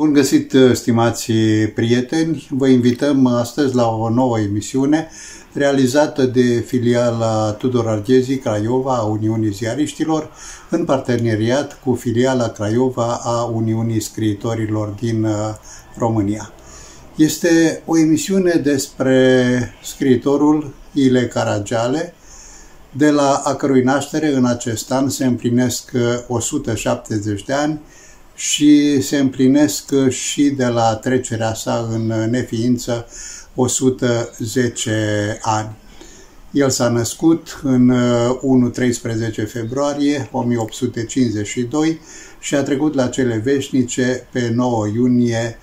Bun găsit, stimați prieteni! Vă invităm astăzi la o nouă emisiune realizată de filiala Tudor Arghezi Craiova a Uniunii Ziariștilor în parteneriat cu filiala Craiova a Uniunii Scriitorilor din România. Este o emisiune despre scriitorul Ile Caragiale, de la a cărui naștere în acest an se împlinesc 170 de ani și se împlinesc și de la trecerea sa în neființă 110 ani. El s-a născut în 1-13 februarie 1852 și a trecut la cele veșnice pe 9 iunie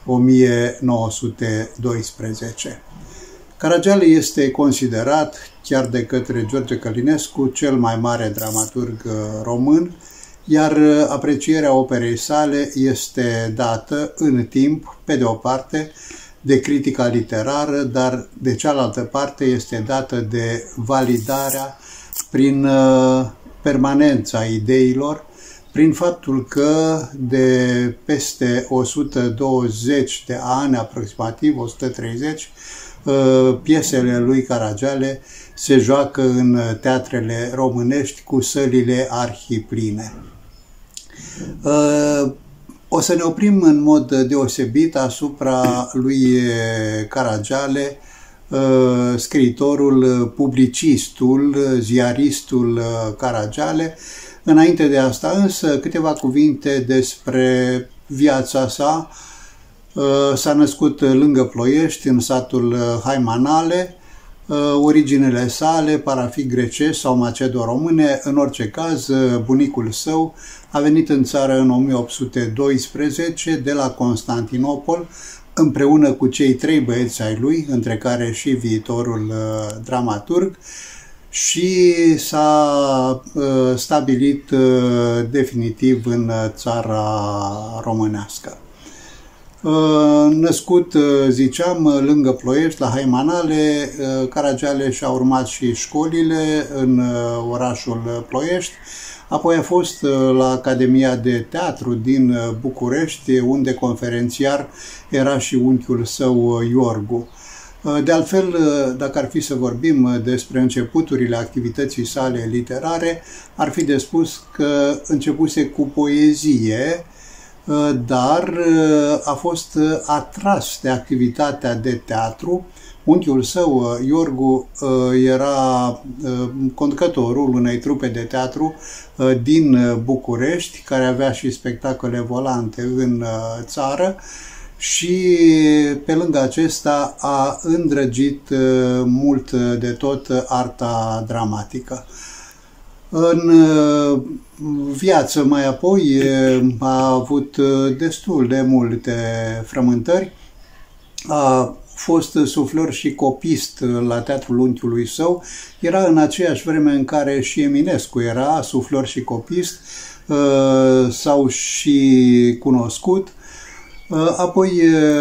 1912. Caragiale este considerat, chiar de către George Călinescu, cel mai mare dramaturg român, iar aprecierea operei sale este dată în timp, pe de o parte, de critica literară, dar de cealaltă parte este dată de validarea prin permanența ideilor, prin faptul că de peste 120 de ani, aproximativ 130, piesele lui Caragiale se joacă în teatrele românești cu sălile arhipline. O să ne oprim în mod deosebit asupra lui Caragiale, scriitorul, publicistul, ziaristul Caragiale. Înainte de asta însă câteva cuvinte despre viața sa. S-a născut lângă Ploiești, în satul Haimanale. Originele sale par a fi grecești sau macedo-române. În orice caz, bunicul său a venit în țară în 1812 de la Constantinopol, împreună cu cei 3 băieți ai lui, între care și viitorul dramaturg, și s-a stabilit definitiv în țara românească. Născut, ziceam, lângă Ploiești, la Haimanale, Caragiale și-a urmat și școlile în orașul Ploiești, apoi a fost la Academia de Teatru din București, unde conferențiar era și unchiul său Iorgu. De altfel, dacă ar fi să vorbim despre începuturile activității sale literare, ar fi de spus că începuse cu poezie, dar a fost atras de activitatea de teatru. Unchiul său, Iorgu, era conducătorul unei trupe de teatru din București, care avea și spectacole volante în țară, și pe lângă acesta a îndrăgit mult de tot arta dramatică. În viață mai apoi a avut destul de multe frământări. A fost suflor și copist la teatrul unchiului său. Era în aceeași vreme în care și Eminescu era suflor și copist, s-au și cunoscut. Apoi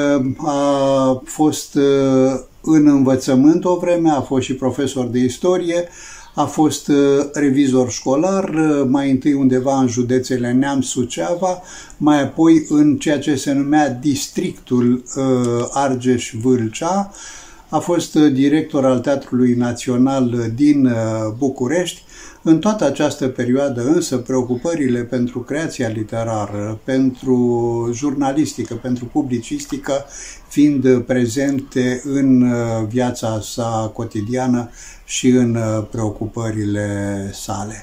a fost în învățământ o vreme, a fost și profesor de istorie, a fost revizor școlar, mai întâi undeva în județele Neamț, Suceava, mai apoi în ceea ce se numea districtul Argeș-Vâlcea. A fost director al Teatrului Național din București. În toată această perioadă însă, preocupările pentru creația literară, pentru jurnalistică, pentru publicistică, fiind prezente în viața sa cotidiană și în preocupările sale.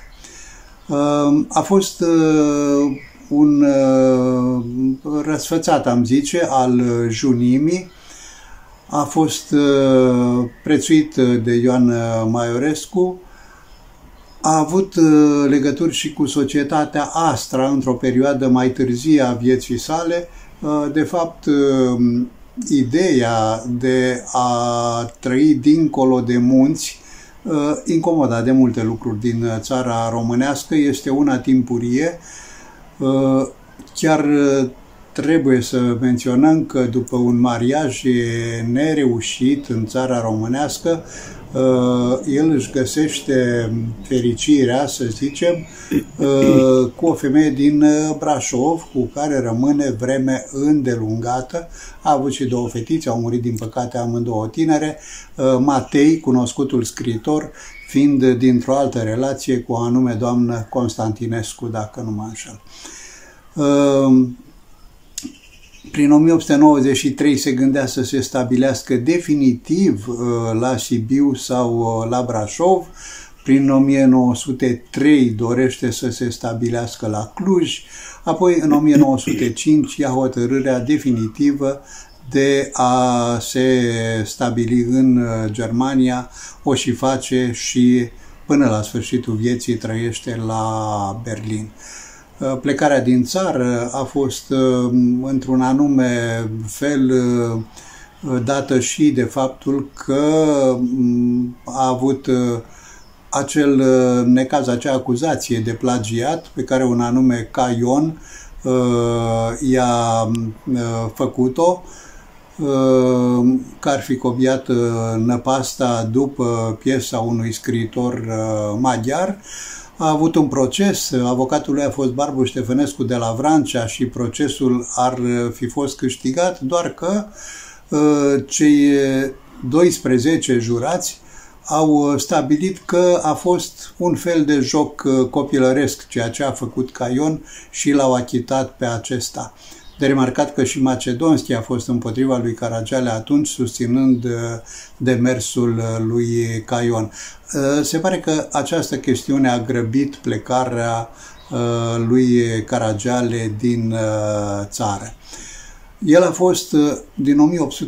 A fost un răsfățat, am zice, al junimii. A fost prețuit de Ioan Maiorescu. A avut legături și cu societatea Astra într-o perioadă mai târzie a vieții sale. De fapt, ideea de a trăi dincolo de munți, incomoda de multe lucruri din țara românească, este una timpurie. Chiar trebuie să menționăm că după un mariaj nereușit în țara românească, el își găsește fericirea, să zicem, cu o femeie din Brașov, cu care rămâne vreme îndelungată. A avut și două fetițe, au murit din păcate amândouă tinere, Matei, cunoscutul scriitor, fiind dintr-o altă relație cu o anume doamnă Constantinescu, dacă nu mă înșel. Prin 1893 se gândea să se stabilească definitiv la Sibiu sau la Brașov. Prin 1903 dorește să se stabilească la Cluj. Apoi, în 1905, ia hotărârea definitivă de a se stabili în Germania, o și face și până la sfârșitul vieții trăiește la Berlin. Plecarea din țară a fost într-un anume fel dată și de faptul că a avut acel necaz, acea acuzație de plagiat pe care un anume Caion i-a făcut-o, că ar fi copiat năpasta după piesa unui scriitor maghiar. A avut un proces, avocatul lui a fost Barbu Ștefănescu de la Vrancea și procesul ar fi fost câștigat, doar că cei 12 jurați au stabilit că a fost un fel de joc copilăresc ceea ce a făcut Caion și l-au achitat pe acesta. De remarcat că și Macedonski a fost împotriva lui Caragiale atunci, susținând demersul lui Caion. Se pare că această chestiune a grăbit plecarea lui Caragiale din țară. El a fost din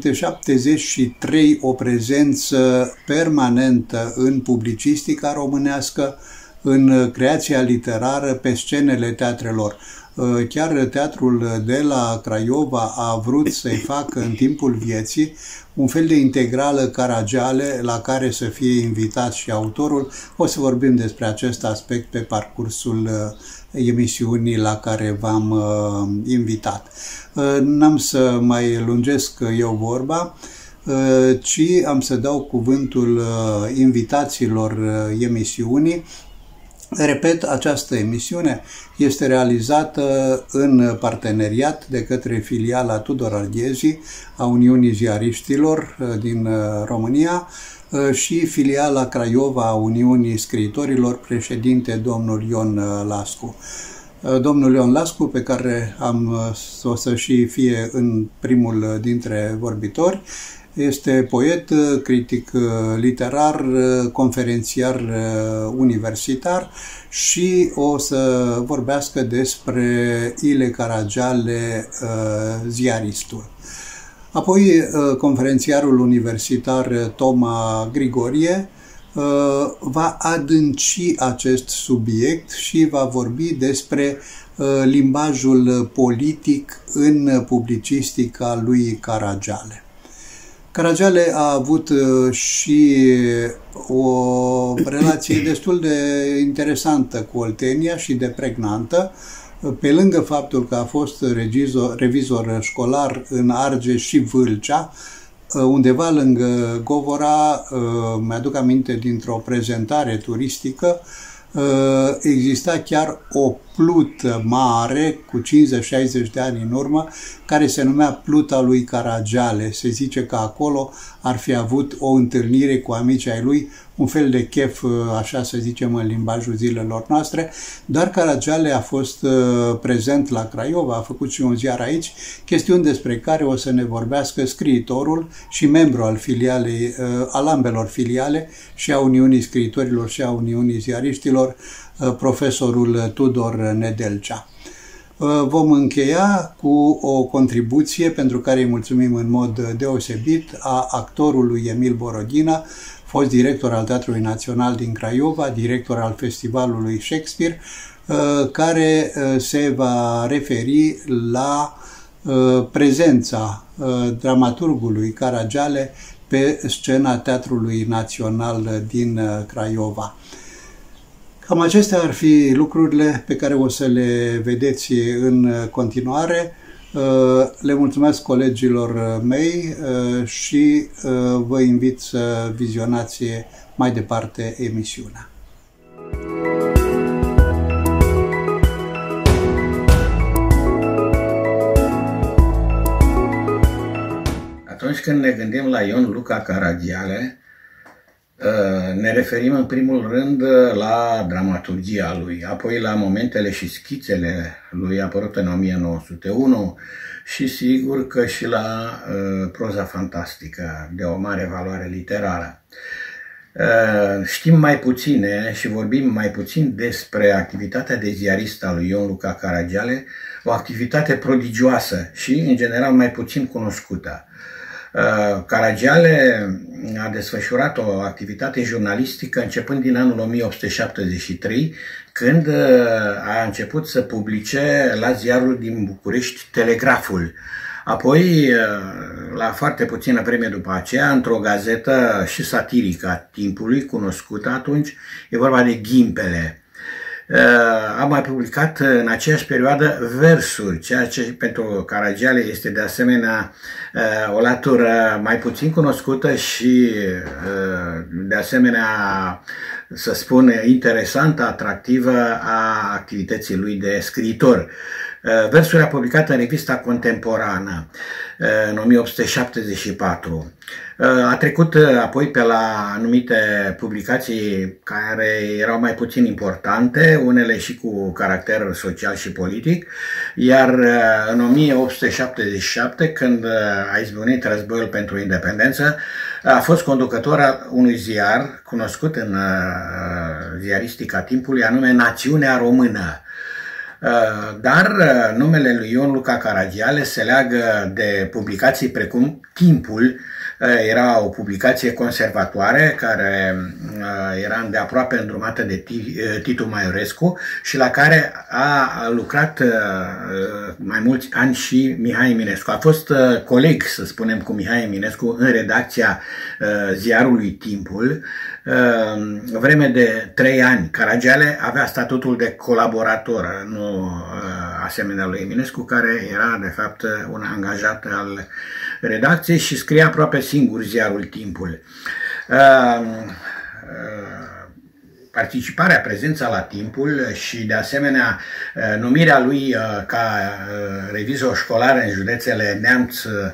1873 o prezență permanentă în publicistica românească, în creația literară, pe scenele teatrelor. Chiar teatrul de la Craiova a vrut să-i facă în timpul vieții un fel de integrală Caragiale la care să fie invitat și autorul. O să vorbim despre acest aspect pe parcursul emisiunii la care v-am invitat. N-am să mai lungesc eu vorba, ci am să dau cuvântul invitațiilor emisiunii. Repet, această emisiune este realizată în parteneriat de către filiala Tudor Arghezi a Uniunii Ziariștilor din România și filiala Craiova a Uniunii Scriitorilor, președinte domnul Ion Lascu. Domnul Ion Lascu, pe care o să și fie în primul dintre vorbitori, este poet, critic literar, conferențiar universitar și o să vorbească despre Ile Caragiale, ziaristul. Apoi, conferențiarul universitar Toma Grigorie va adânci acest subiect și va vorbi despre limbajul politic în publicistica lui Caragiale. Caragiale a avut și o relație destul de interesantă cu Oltenia și de pregnantă, pe lângă faptul că a fost revizor școlar în Argeș și Vâlcea, undeva lângă Govora, mi-aduc aminte dintr-o prezentare turistică, exista chiar o plută mare cu 50-60 de ani în urmă, care se numea Pluta lui Caragiale. Se zice că acolo ar fi avut o întâlnire cu amicii ai lui, un fel de chef, așa să zicem în limbajul zilelor noastre, dar Caragiale a fost prezent la Craiova, a făcut și un ziar aici, chestiuni despre care o să ne vorbească scriitorul și membru al filialei, al ambelor filiale, și a Uniunii Scriitorilor și a Uniunii Ziariștilor, profesorul Tudor Nedelcea. Vom încheia cu o contribuție pentru care îi mulțumim în mod deosebit a actorului Emil Borodina, fost director al Teatrului Național din Craiova, director al Festivalului Shakespeare, care se va referi la prezența dramaturgului Caragiale pe scena Teatrului Național din Craiova. Cam acestea ar fi lucrurile pe care o să le vedeți în continuare. Le mulțumesc colegilor mei și vă invit să vizionați mai departe emisiunea. Atunci când ne gândim la Ion Luca Caragiale, ne referim în primul rând la dramaturgia lui, apoi la momentele și schițele lui apărute în 1901 și sigur că și la proza fantastică de o mare valoare literară. Știm mai puține și vorbim mai puțin despre activitatea de ziarist a lui Ion Luca Caragiale, o activitate prodigioasă și în general mai puțin cunoscută. Caragiale a desfășurat o activitate jurnalistică începând din anul 1873, când a început să publice la ziarul din București Telegraful. Apoi, la foarte puțină vreme după aceea, într-o gazetă și satirică a timpului, cunoscută atunci, e vorba de Ghimpele. A mai publicat în aceeași perioadă versuri, ceea ce pentru Caragiale este de asemenea o latură mai puțin cunoscută și de asemenea, să spun, interesantă, atractivă a activității lui de scriitor. Versuri a publicat în revista Contemporană în 1874. A trecut apoi pe la anumite publicații care erau mai puțin importante, unele și cu caracter social și politic, iar în 1877, când a izbucnit războiul pentru independență, a fost conducător al unui ziar cunoscut în ziaristica timpului, anume Națiunea Română. Dar numele lui Ion Luca Caragiale se leagă de publicații precum Timpul. Era o publicație conservatoare care era îndeaproape îndrumată de Titu Maiorescu și la care a lucrat mai mulți ani și Mihai Eminescu. A fost coleg, să spunem, cu Mihai Eminescu în redacția ziarului Timpul. Vreme de 3 ani. Caragiale avea statutul de colaborator, nu asemenea lui Eminescu, care era de fapt un angajat al redacției și scria aproape singur ziarul Timpul. Participarea, prezența la Timpul și de asemenea numirea lui ca revizor școlar în județele Neamț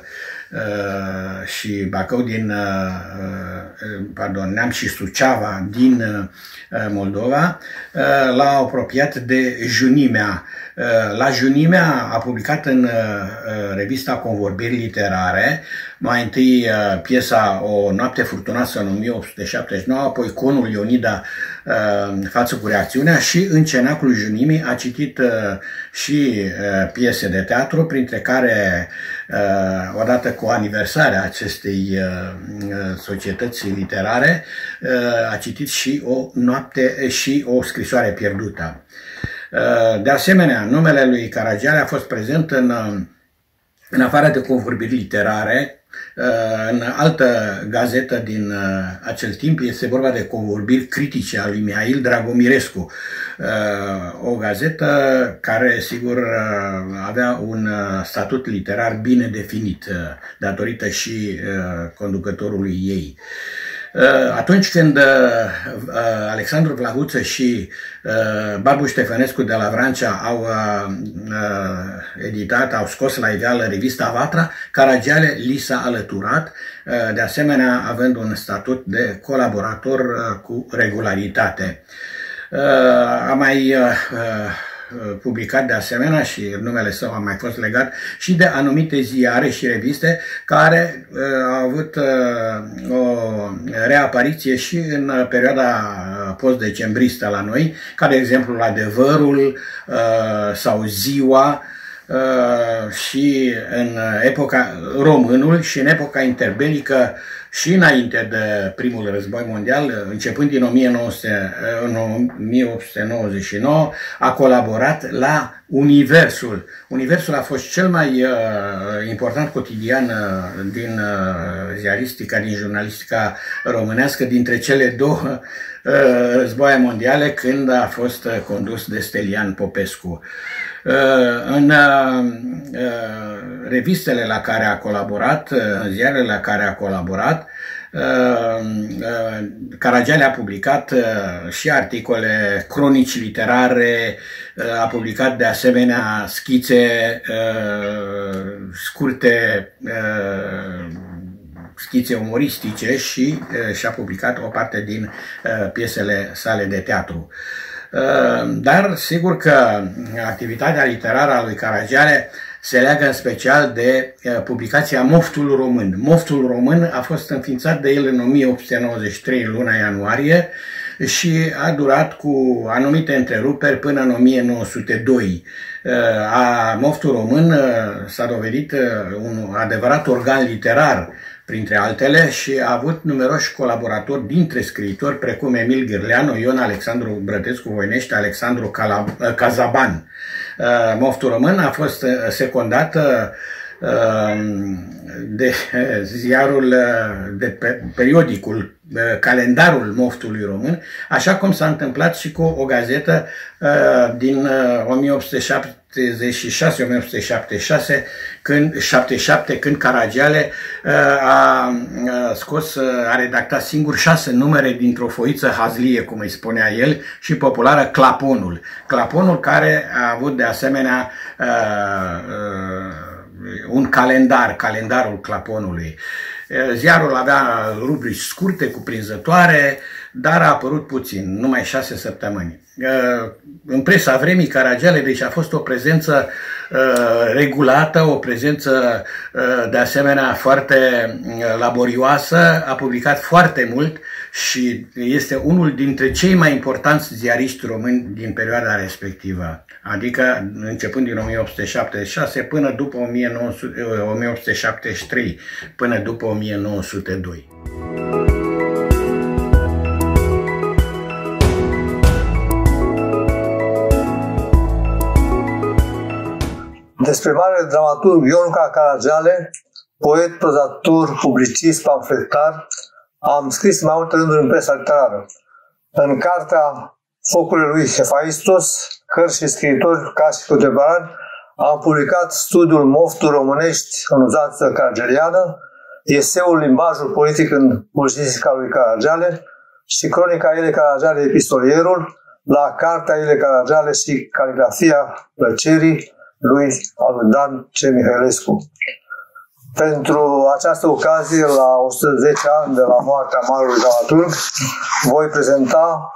și Bacău Neamț și Suceava din Moldova, l-a apropiat de Junimea. La Junimea a publicat în revista Convorbiri Literare, mai întâi piesa O noapte furtunoasă în 1879, apoi Conul Ionida față cu reacțiunea și în cenaclul Junimii a citit și piese de teatru, printre care, odată cu aniversarea acestei societăți literare, a citit și O noapte și O scrisoare pierdută. De asemenea, numele lui Caragiale a fost prezent în afară de Convorbiri Literare, în altă gazetă din acel timp. Este vorba de Convorbiri Critice a lui Mihail Dragomirescu, o gazetă care, sigur, avea un statut literar bine definit, datorită și conducătorului ei. Atunci când Alexandru Vlahuță și Barbu Ștefănescu de la Vrancea au editat, au scos la iveală revista Vatra, Caragiale li s-a alăturat, de asemenea având un statut de colaborator cu regularitate. A mai publicat de asemenea și numele său a mai fost legat și de anumite ziare și reviste care au avut o reapariție și în perioada post-decembristă la noi, ca de exemplu Adevărul sau Ziua, și în epoca Românul și în epoca interbelică și înainte de primul război mondial, începând din 1899, a colaborat la Universul. Universul a fost cel mai important cotidian din ziaristica, din jurnalistica românească, dintre cele două războaie mondiale, când a fost condus de Stelian Popescu. În revistele la care a colaborat, în ziarele la care a colaborat, Caragiale a publicat și articole, cronici literare, a publicat de asemenea schițe scurte, schițe umoristice și și-a publicat o parte din piesele sale de teatru. Dar sigur că activitatea literară a lui Caragiale se leagă în special de publicația Moftul Român. Moftul Român a fost înființat de el în 1893, în luna ianuarie, și a durat cu anumite întreruperi până în 1902. Moftul Român s-a dovedit un adevărat organ literar, printre altele, și a avut numeroși colaboratori dintre scriitori, precum Emil Ghirleanu, Ion Alexandru Brătescu Voinești, Alexandru Cazaban. Moftul Român a fost secundat de ziarul, de periodicul, Calendarul Moftului Român, așa cum s-a întâmplat și cu o gazetă din 1876-1877, când Caragiale a redactat singur 6 numere dintr-o foiță hazlie, cum îi spunea el, și populară Claponul. Claponul, care a avut de asemenea un calendar, calendarul Claponului. Ziarul avea rubrici scurte, cuprinzătoare, dar a apărut puțin, numai 6 săptămâni. În presa vremii, Caragiale, deci, a fost o prezență regulată, o prezență de asemenea foarte laborioasă, a publicat foarte mult și este unul dintre cei mai importanți ziariști români din perioada respectivă, adică începând din 1876 până după 1873, până după 1902. Despre marele dramaturg Ion Luca Caragiale, poet, prozator, publicist, pamfletar, am scris mai multe rânduri în presa literară. În cartea Focurile lui Hefaistos, cărți și scriitori ca și contemporani, am publicat studiul Moftul Românești în uzanță carageliană, eseul Limbajul politic în publicistica lui Caragiale și cronica Ele Caragiale Epistolierul, la cartea Ele Caragiale și Caligrafia Plăcerii lui Dan C. Mihailescu. Pentru această ocazie, la 110 ani de la moartea marelui dramaturg, voi prezenta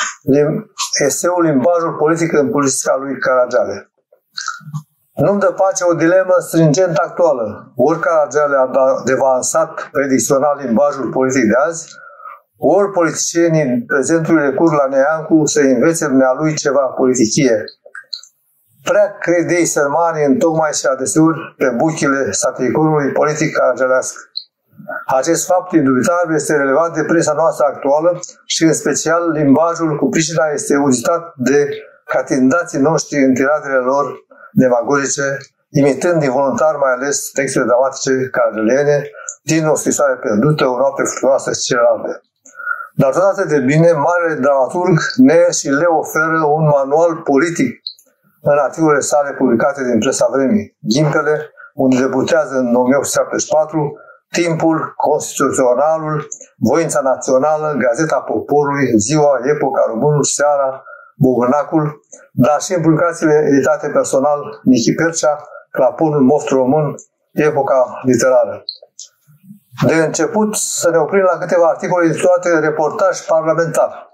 eseul Limbajul politic în publicistica lui Caragiale. Nu-mi dă pace o dilemă stringent actuală. Ori Caragiale a devansat predicțional limbajul politic de azi, ori politicienii prezentului recur la Neancu să învețe dumnealui ceva politichie. Prea cred ei sărmanii întocmai și adeseori pe buchile satiricorului politic caragialească. Acest fapt indubitabil este relevant de presa noastră actuală și în special limbajul cu pricina este uzitat de catindații noștri în tiradele lor demagogice, imitând involuntar mai ales textele dramatice caragialiene din O scrisoare pierdută, O noapte furtunoasă și celelalte. Dar tot atât de bine, marele dramaturg ne și le oferă un manual politic în articolele sale publicate din presa vremii. Ghimpele, unde debutează în 1874, Timpul, Constituționalul, Voința Națională, Gazeta Poporului, Ziua, Epoca, Românul, Seara, Bogănacul, dar și în publicațiile editate personal Nichi Percea, Claponul, Moftul Român, Epoca Literară. De început să ne oprim la câteva articole intitulate Reportaj parlamentar.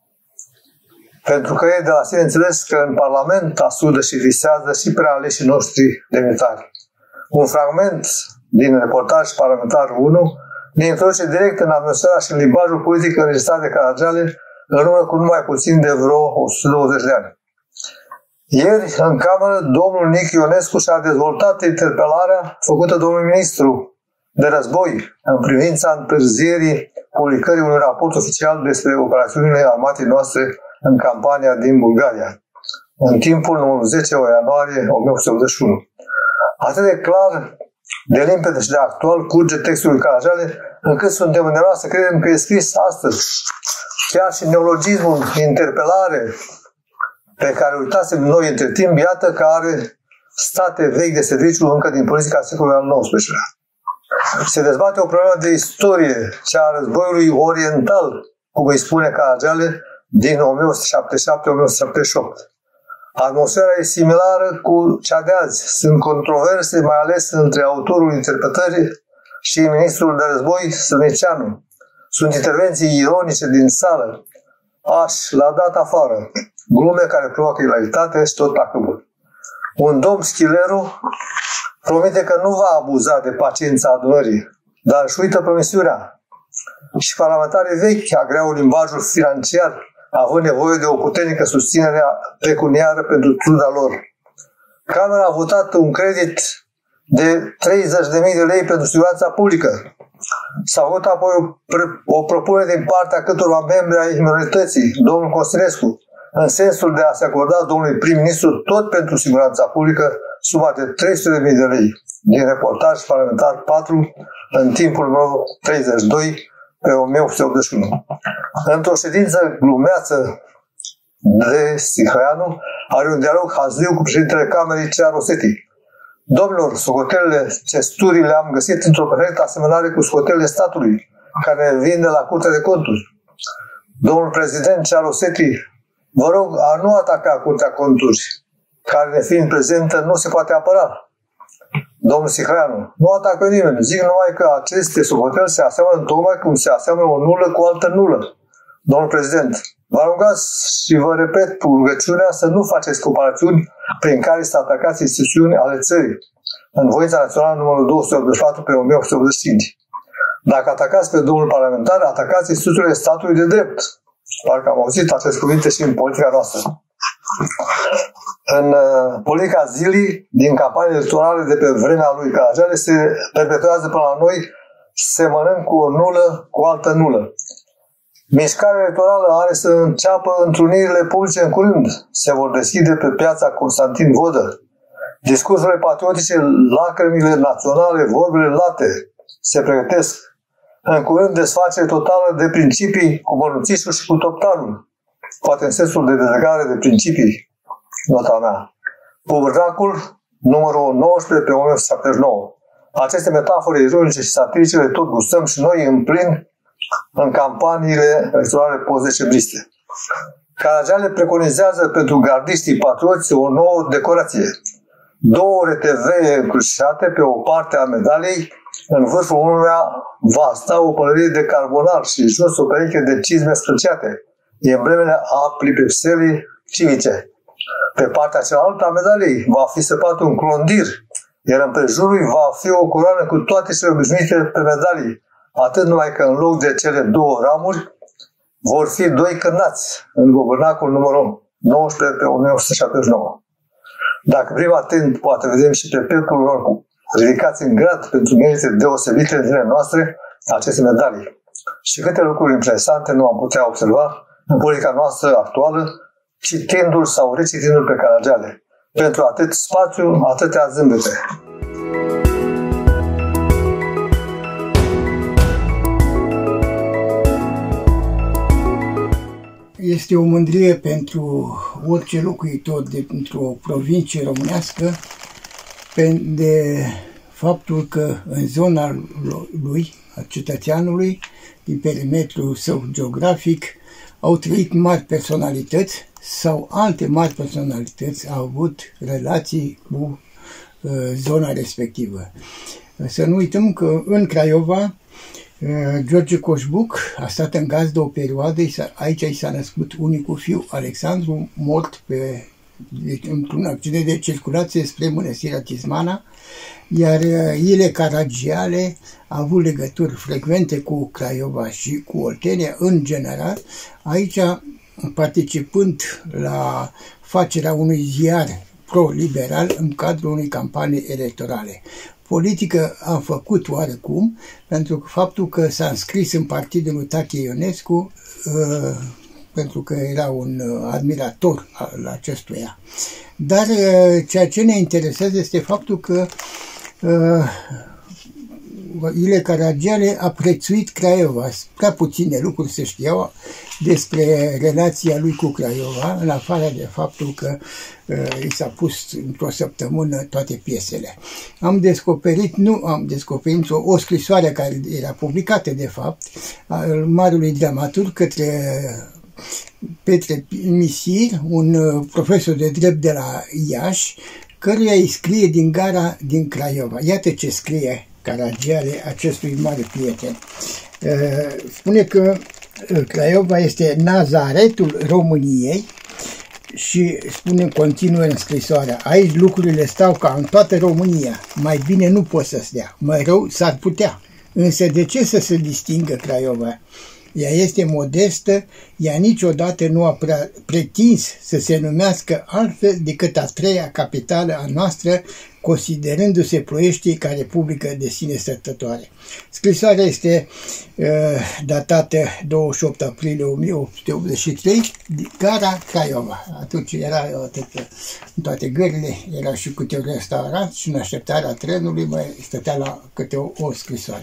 Pentru că e de la sine înțeles că în Parlament asudă și visează și prealeșii noștri demnitari. Un fragment din Reportaj parlamentar 1 ne introduce direct în atmosfera și în limbajul politic înregistrat de Caragiale în urmă cu numai puțin de vreo 120 de ani. Ieri, în cameră, domnul Nic Ionescu și-a dezvoltat interpelarea făcută domnului ministru de război în privința întârzierii publicării unui raport oficial despre operațiunile armatei noastre în campania din Bulgaria, în timpul numărul 10 ianuarie 1881. Atât de clar, de limpede și de actual curge textul lui Caragiale, încât suntem undeva să credem că e scris astăzi. Chiar și neologismul interpelare pe care uitasem noi între timp, iată că are state vechi de serviciu încă din politica secolului al XIX-lea. Se dezbate o problemă de istorie, cea a războiului oriental, cum îi spune Caragiale, din 1877-1878. Atmosfera e similară cu cea de azi. Sunt controverse, mai ales între autorul interpretării și ministrul de război, Săneceanu. Sunt intervenții ironice din sală. L-a dat afară. Glume care provoacă ilaritate și tot tacâmul. Un domn Schileru promite că nu va abuza de paciența adunării, dar își uită promisiunea. Și parlamentarii vechi agreau limbajul financiar, având nevoie de o puternică susținere pecuniară pentru truda lor. Camera a votat un credit de 30.000 de lei pentru siguranța publică. S-a făcut apoi o propunere din partea câtorva membri ai minorității, domnul Constinescu, în sensul de a se acorda domnului prim-ministru tot pentru siguranța publică suma de 300.000 de lei. Din reportaj parlamentar 4, în timpul meu 32, pe 1881. Într-o ședință glumeață de Sihăianu, are un dialog hazliu cu președintele Camerei Cea Rosetti. Domnilor, socotelele, cesturii le-am găsit într-o perfectă asemănare cu socotelele statului, care vin de la Curtea de Conturi. Domnul prezident Cea Rosetti, vă rog a nu ataca Curtea Conturi, care nefiind prezentă nu se poate apăra. Domnul Sihăianu, nu atacă nimeni, zic numai că aceste socoteli se aseamănă tocmai cum se aseamănă o nulă cu o altă nulă. Domnul prezident, vă rugați și vă repet rugăciunea să nu faceți comparațiuni prin care să atacați instituțiuni ale țării. În Voința Națională numărul 284 pe 1885. Dacă atacați pe domnul parlamentar, atacați instituțiile statului de drept. Parcă am auzit aceste cuvinte și în politica noastră. În politica zilei, din campanii electorale de pe vremea lui Caragiale, se perpetuează până la noi semănând cu o nulă cu o altă nulă. Mișcarea electorală are să înceapă întrunirile publice în curând. Se vor deschide pe piața Constantin Vodă. Discursurile patriotice, lacrimile naționale, vorbele late se pregătesc. În curând desfacere totală de principii cu bănuțișul și cu toptanul. Poate în sensul de delegare de principii, nota mea. Puvernacul, numărul 19 pe 1979. Aceste metafore ironice și satirice le tot gustăm și noi în plin în campaniile electorale post-decembriste. Caragiale preconizează pentru gardiștii patrioți o nouă decorație. 2 RTV încrucișate pe o parte a medaliei, în vârful unuia va sta o pălărie de carbonar și jos o pereche de cizme străciate, emblemele aplipepselii civice. Pe partea cealaltă a medaliei va fi săpat un clondir, iar împrejurul va fi o coroană cu toate cele obișnuite pe medalii, atât numai că în loc de cele 2 ramuri vor fi 2 cârnați în guvernacul numărul 19 pe 1979. Dacă privim atent, poate vedem și pe pelcul lor ridicați în grad pentru merite deosebite în zilele noastre aceste medalii. Și câte lucruri interesante nu am putea observa în politica noastră actuală, citindu-l sau recitindu-l pe Caragiale. Pentru atât spațiu, atâtea zâmbete. Este o mândrie pentru orice locuitor dintr-o provincie românească de faptul că în zona lui, a cetățeanului, din perimetrul său geografic, au trăit mari personalități sau alte mari personalități au avut relații cu zona respectivă. Să nu uităm că în Craiova George Coșbuc a stat în gazdă o perioadă, aici i s-a născut unicul fiu, Alexandru, mort într-un accident de circulație spre Mănăstirea Tismana, iar Ile Caragiale a avut legături frecvente cu Craiova și cu Oltenia în general, aici participând la facerea unui ziar pro-liberal în cadrul unei campanii electorale. Politică a făcut oarecum, pentru că faptul că s-a înscris în partidul lui Tache Ionescu, pentru că era un admirator al acestuia. Dar ceea ce ne interesează este faptul că Ile Caragiale a prețuit Craiova. Prea puține lucruri se știau despre relația lui cu Craiova, în afară de faptul că i s-a pus într-o săptămână toate piesele. Nu am descoperit o scrisoare care era publicată, de fapt, al marelui dramaturg către Petre Misir, un profesor de drept de la Iași, căruia îi scrie din gara din Craiova. Iată ce scrie Caragiale acestui mare prieten. Spune că Craiova este Nazaretul României și spune, continuă în scrisoarea: aici lucrurile stau ca în toată România, mai bine nu pot să stea, mai rău s-ar putea. Însă de ce să se distingă Craiova? Ea este modestă, ea niciodată nu a pretins să se numească altfel decât a treia capitală a noastră, considerându-se Ploieștii ca republică de sine stătătoare. Scrisoarea este datată 28 aprilie 1883, gara Craiova. Atunci era atât, în toate gările era și câte un restaurant și în așteptarea trenului mai stătea la câte o scrisoare.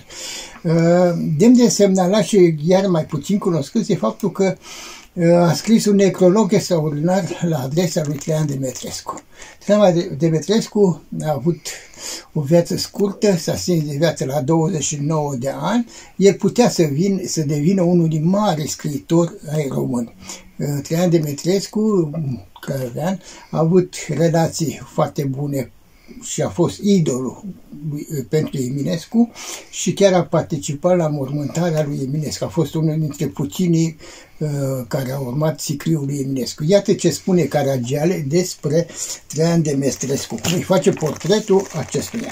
Demn de semnalat și iar mai puțin cunoscut e faptul că a scris un necrolog extraordinar la adresa lui Traian Demetrescu. Traian Demetrescu a avut o viață scurtă, s-a stins de viață la 29 de ani. El putea să devină unul din mari scriitori ai români. Traian Demetrescu, craiovean, a avut relații foarte bune și a fost idolul pentru Eminescu și chiar a participat la mormântarea lui Eminescu. A fost unul dintre puținii care au urmat sicriul lui Eminescu. Iată ce spune Caragiale despre Traian Demetrescu, cum îi face portretul acestuia.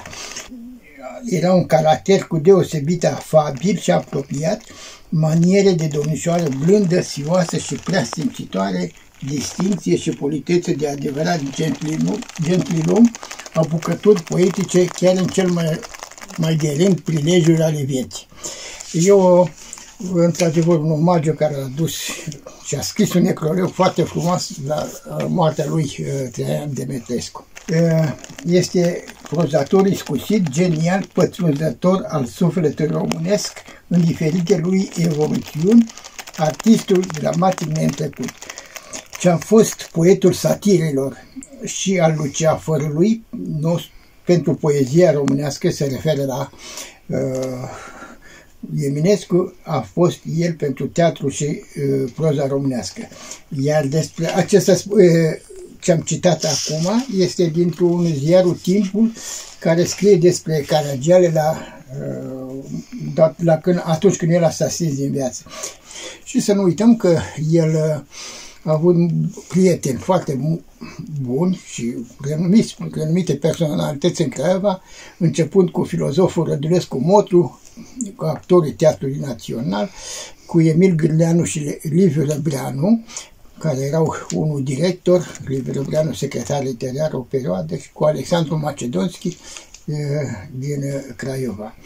Era un caracter cu deosebită afabil și apropiat, maniere de domnișoară blândă, sioasă și prea simțitoare, distincție și politețe de adevărat gentilom, apucături poetice chiar în cel mai de rând prilejuri ale vieții. Eu, într-adevăr, un omagiu care a dus și a scris un necrolog foarte frumos la moartea lui Traian Demetrescu. Este prozator iscusit, genial, pătrunzător al sufletului românesc în diferite lui evoluțiuni, artistul dramatic neîntrecut. Ce a fost poetul satirilor și al luceafărului, pentru poezia românească se referă la Eminescu, a fost el pentru teatru și proza românească. Iar despre acesta ce am citat acum este dintr-un ziarul Timpul, care scrie despre Caragiale atunci când el a stins din viață. Și să nu uităm că el a avut prieteni foarte buni și renumite personalități în Craiova, începând cu filozoful Rădulescu Motru, cu actorii Teatrului Național, cu Emil Gârleanu și Liviu Răbreanu, care erau unul director, Liviu Răbreanu secretar literar o perioadă, și cu Alexandru Macedonski din Craiova.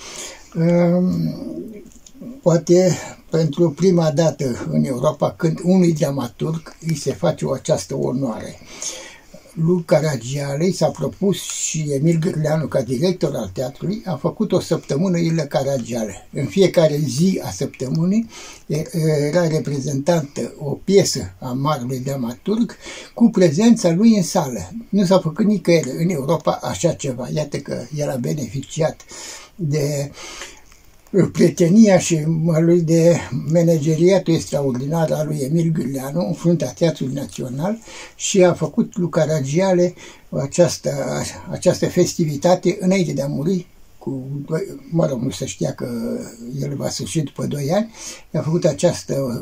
Poate pentru prima dată în Europa când unui dramaturg îi se face această onoare. Lui Caragiale s-a propus și Emil Gârleanu, ca director al teatrului, a făcut o săptămână Ilă Caragiale. În fiecare zi a săptămânii era reprezentată o piesă a marelui dramaturg cu prezența lui în sală. Nu s-a făcut nicăieri în Europa așa ceva. Iată că el a beneficiat de prietenia și de manageriatul extraordinar al lui Emil Gârleanu în fruntea Teatrului Național și a făcut lui Caragiale această festivitate înainte de a muri. Nu se știa că el va sfârși după 2 ani. A făcut această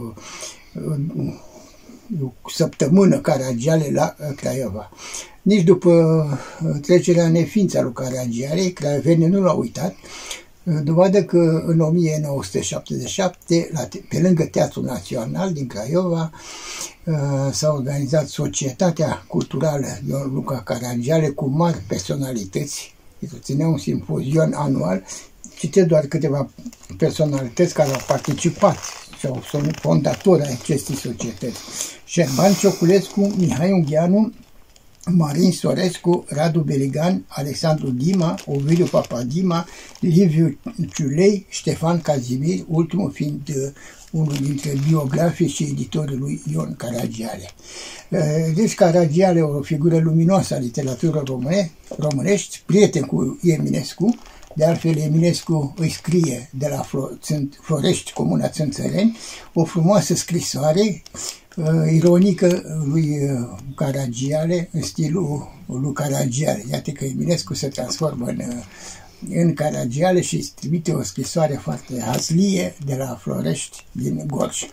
săptămână Caragiale la Craiova. Nici după trecerea în neființă a lui Caragiale, craiovenii nu l-au uitat, dovadă că în 1977, pe lângă Teatrul Național din Craiova, s-a organizat Societatea Culturală Ion Luca Caragiale cu mari personalități. Ținea un simpozion anual. Citesc doar câteva personalități care au participat sau sunt fondatori ai acestei societăți: Șerban Cioculescu, Mihai Ungheanu, Marin Sorescu, Radu Beligan, Alexandru Dima, Ovidiu Papadima, Liviu Ciulei, Ștefan Cazimir, ultimul fiind unul dintre biografii și editorii lui Ion Caragiale. Deci Caragiale, o figură luminoasă a literaturii românești, prieten cu Eminescu. De altfel, Eminescu îi scrie de la Florești, comuna Țânțăreni, o frumoasă scrisoare ironică lui Caragiale, în stilul lui Caragiale. Iată că Eminescu se transformă în Caragiale și îți trimite o scrisoare foarte hazlie de la Florești din Gorj.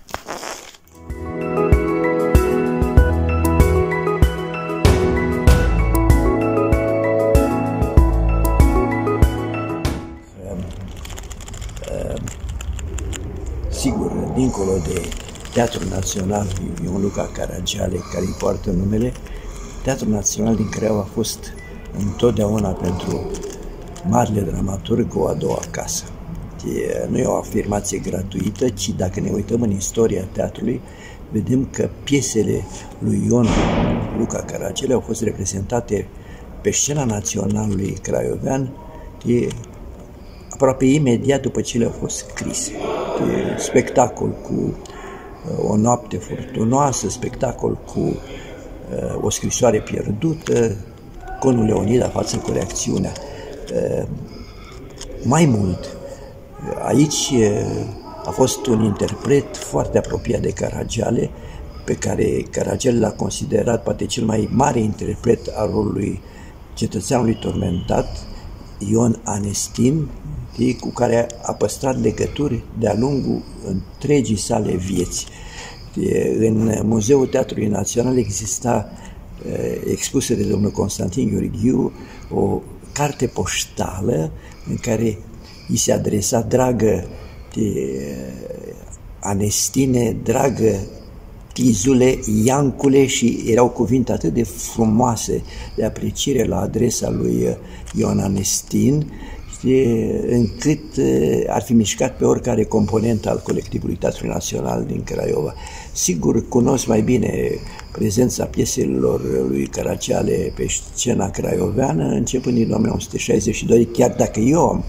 Sigur, dincolo de Teatrul Național Ion Luca Caragiale, care îi poartă numele, Teatrul Național din Craiova a fost întotdeauna pentru marile dramaturg o a doua casă. Nu e o afirmație gratuită, ci dacă ne uităm în istoria teatrului, vedem că piesele lui Ion Luca Caragiale au fost reprezentate pe scena naționalului craiovean aproape imediat după ce le-au fost scrise. Spectacol cu O noapte furtunoasă, spectacol cu O scrisoare pierdută, Conul Leonida față cu reacțiunea. Mai mult, aici a fost un interpret foarte apropiat de Caragiale, pe care Caragiale l-a considerat poate cel mai mare interpret al rolului cetățeanului tormentat, Ion Anestin, cu care a păstrat legături de-a lungul întregii sale vieți. În Muzeul Teatrului Național exista expusă de domnul Constantin Gheorghiu o carte poștală în care îi se adresa: dragă Anestine, dragă Tizule, Iancule, și erau cuvinte atât de frumoase de apreciere la adresa lui Ion Anestin, încât ar fi mișcat pe oricare component al colectivului Teatrului Național din Craiova. Sigur, cunosc mai bine prezența pieselor lui Caragiale pe scena craioveană începând din 1962, chiar dacă eu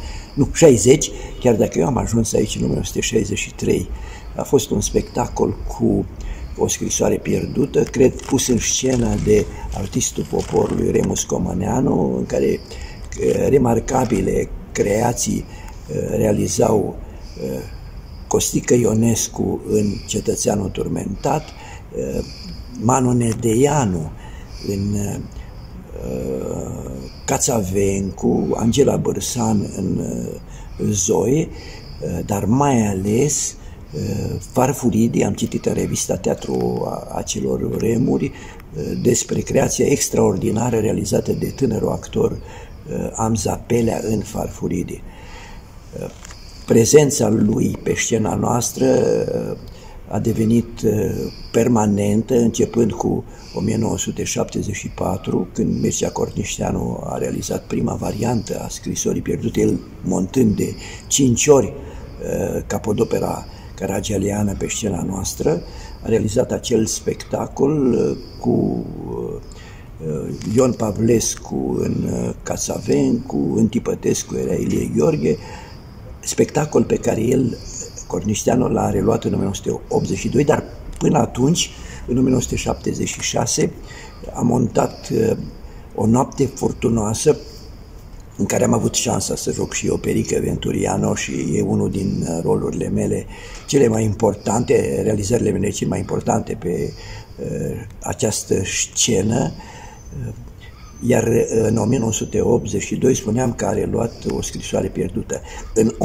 am ajuns aici în 1963. A fost un spectacol cu O scrisoare pierdută, cred pus în scenă de artistul poporului Remus Comăneanu, în care remarcabile creații realizau Costică Ionescu în Cetățeanul turmentat, Manu Nedeianu în Cațavencu, Angela Bărsan în Zoe, dar mai ales Farfuridi. Am citit în revista Teatru acelor vremuri despre creația extraordinară realizată de tânărul actor Amza Pelea în Farfuridi. Prezența lui pe scena noastră a devenit permanentă, începând cu 1974, când Mircea Cornișteanu a realizat prima variantă a Scrisorii pierdute, el montând de 5 ori capodopera caragialeană pe scena noastră. A realizat acel spectacol cu Ion Pavlescu în Cațavencu, în Tipătescu era Ilie Gheorghe, spectacol pe care el, Cornișteanu, l-a reluat în 1982, dar până atunci, în 1976, a montat O noapte furtunoasă, în care am avut șansa să joc și eu Perică Venturiano și e unul din rolurile mele cele mai importante, realizările mele cele mai importante pe această scenă. Iar în 1982 spuneam că a reluat O scrisoare pierdută. În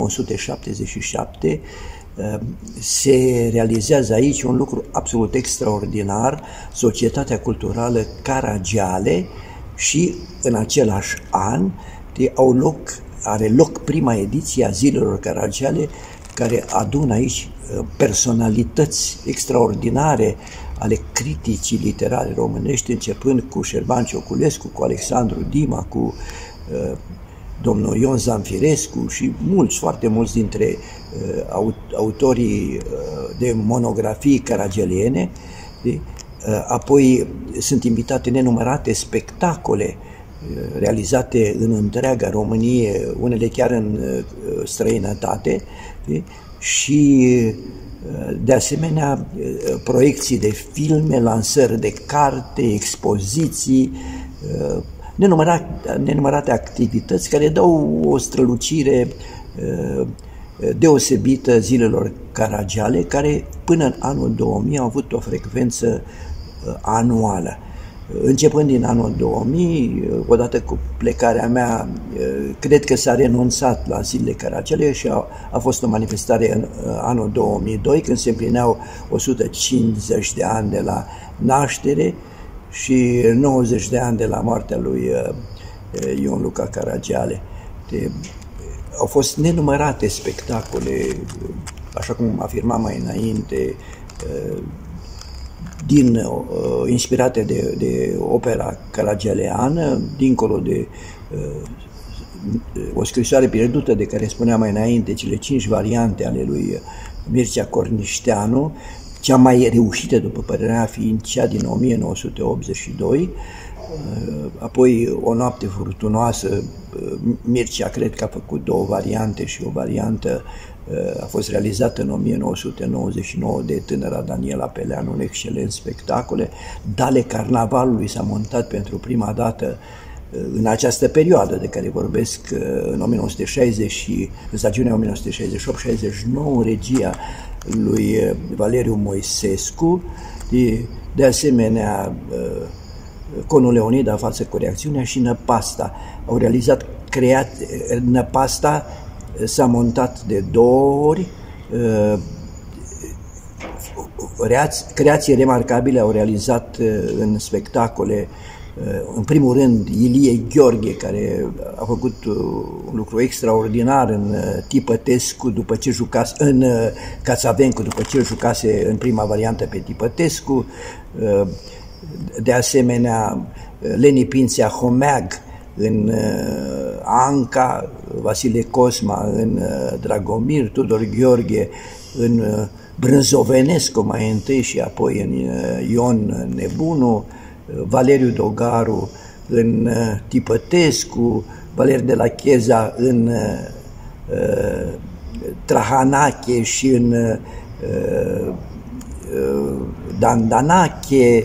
1977 se realizează aici un lucru absolut extraordinar, Societatea Culturală Caragiale, și în același an are loc prima ediție a Zilelor Caragiale, care adună aici personalități extraordinare ale criticii literare românești, începând cu Șerban Cioculescu, cu Alexandru Dima, cu domnul Ion Zamfirescu și foarte mulți dintre autorii de monografii caragialiene. Apoi sunt invitate nenumărate spectacole realizate în întreaga Românie, unele chiar în străinătate, și de asemenea proiecții de filme, lansări de carte, expoziții, nenumărate activități care dau o strălucire deosebită zilelor Caragiale, care până în anul 2000 au avut o frecvență anuală. Începând din anul 2000, odată cu plecarea mea, cred că s-a renunțat la zilele Caragiale și a fost o manifestare în anul 2002, când se împlineau 150 de ani de la naștere și 90 de ani de la moartea lui Ion Luca Caragiale. Au fost nenumărate spectacole, așa cum afirmam mai înainte, inspirate de opera caragialeană, dincolo de o scrisoare pierdută de care spuneam mai înainte, cele 5 variante ale lui Mircea Cornișteanu, cea mai reușită, după părerea mea, fiind cea din 1982, apoi O noapte furtunoasă. Mircea cred că a făcut 2 variante și o variantă a fost realizată în 1999 de tânăra Daniela Peleanu, un excelent spectacole. Dale Carnavalului s-a montat pentru prima dată în această perioadă de care vorbesc, în 1960 și în stagiunea 1968-69, regia lui Valeriu Moisescu, de asemenea Conul Leonida, Față cu reacțiunea și Năpasta. Au realizat Năpasta s-a montat de 2 ori, creații remarcabile au realizat în spectacole, în primul rând Ilie Gheorghe, care a făcut un lucru extraordinar în Tipătescu, după ce jucase în Cațavencu, după ce jucase în prima variantă pe Tipătescu, de asemenea Leni Pințea Homeag în Anca, Vasile Cosma în Dragomir, Tudor Gheorghe în Brânzovenescu mai întâi și apoi în Ion Nebunu, Valeriu Dogaru în Tipătescu, Valer de la Cheza în Trahanache și în Dandanache,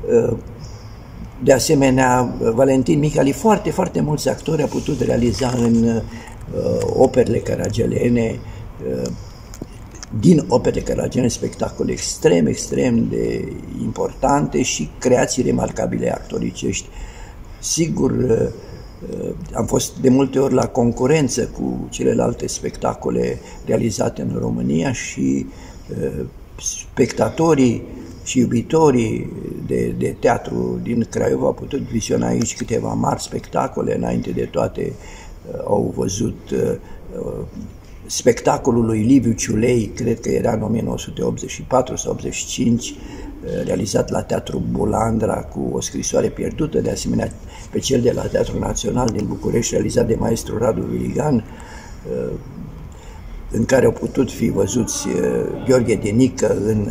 de asemenea Valentin Mihali. Foarte, foarte mulți actori au putut realiza în operele caragialene, din operele caragialene, spectacole extrem, extrem de importante și creații remarcabile actoricești. Sigur, am fost de multe ori la concurență cu celelalte spectacole realizate în România și spectatorii și iubitorii de teatru din Craiova au putut visiona aici câteva mari spectacole. Înainte de toate au văzut spectacolul lui Liviu Ciulei, cred că era în 1984 sau 85, realizat la Teatrul Bulandra cu o scrisoare pierdută, de asemenea pe cel de la Teatrul Național din București, realizat de maestru Radu Viligan, în care au putut fi văzuți Gheorghe Denică în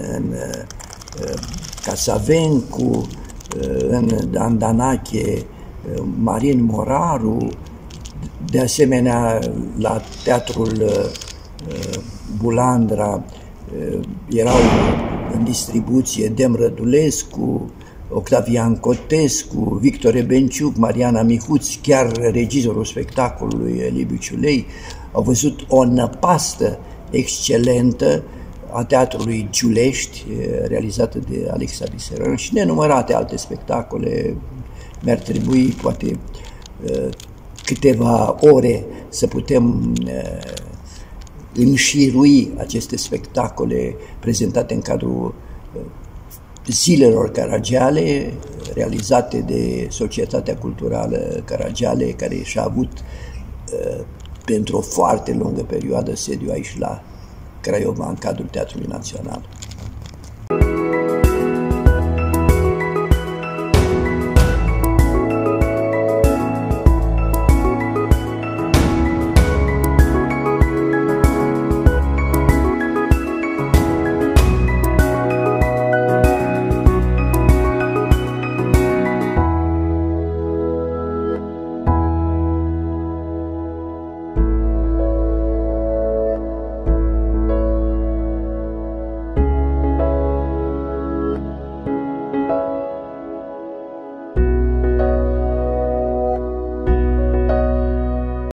Casavencu, în Dandanache, Marin Moraru, de asemenea la Teatrul Bulandra erau în distribuție Dem Rădulescu, Octavian Cotescu, Victor Ebenciuc, Mariana Mihuț, chiar regizorul spectacolului Liviu Ciulei. Au văzut o năpastă excelentă a Teatrului Giulești, realizată de Alexa Viseran, și nenumărate alte spectacole. Mi-ar trebui poate câteva ore să putem înșirui aceste spectacole prezentate în cadrul zilelor Caragiale, realizate de Societatea Culturală Caragiale, care și-a avut pentru o foarte lungă perioadă sediu aici la Craiova, în cadrul Teatrului Național.